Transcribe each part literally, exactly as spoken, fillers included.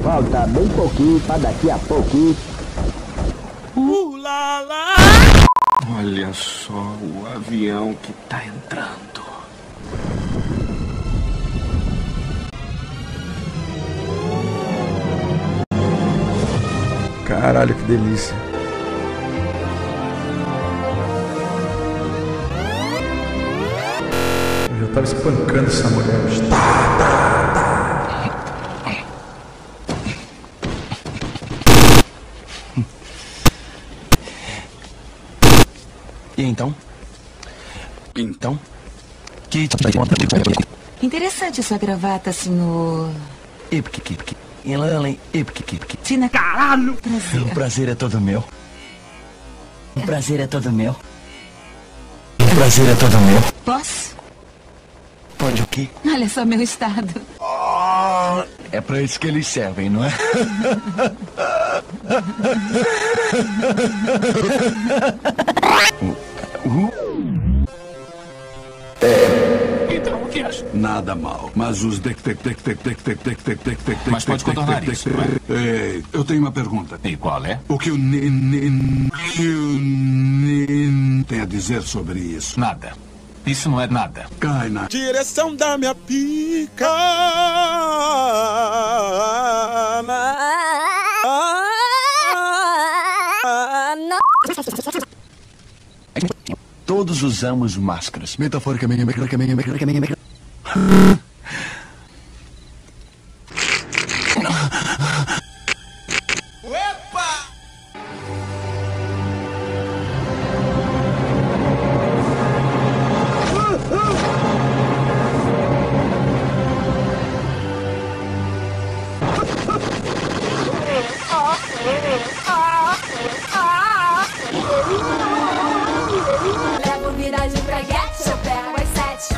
Falta bem pouquinho pra daqui a pouquinho. Uh, lá, lá. Olha só o avião que tá entrando. Caralho, que delícia. Eu já tava espancando essa mulher. Tá, tá, tá. E então? Então? Que Interessante essa gravata, senhor. Ipkikipki. Ipkikipki. Tina, caralho! Prazer. O prazer é todo meu. O prazer é todo meu. O prazer é todo meu. Posso? Pode o quê? Olha só meu estado. É pra isso que eles servem, não é? Então o que acha? Nada mal, mas os dec dec dec dec dec dec dec dec dec dec Mas pode contornar isso, não é? É, eu tenho uma pergunta. E qual é? O que o N N N tem a dizer sobre isso? Nada. Isso não é nada. Cai na direção da minha pica. Todos usamos máscaras. Metaforicamente, metaforicamente, metaforicamente. Levo viragem pra guete, eu pego as sete.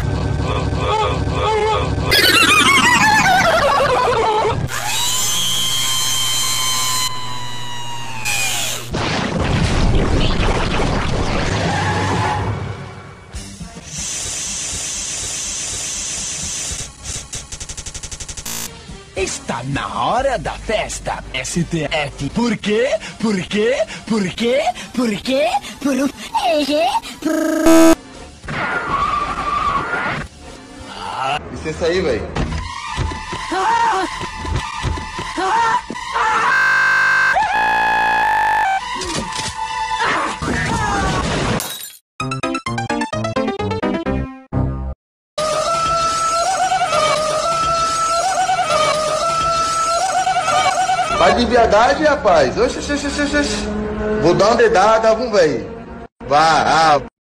Está na hora da festa, S T F. Por quê? Por quê? Por quê? Por quê? Por quê? Licença aí, velho. Vai de viadagem, rapaz. Oxe, oxe, oxe, oxe. Vou dar uma dedada, vamos, velho. Vá, ah.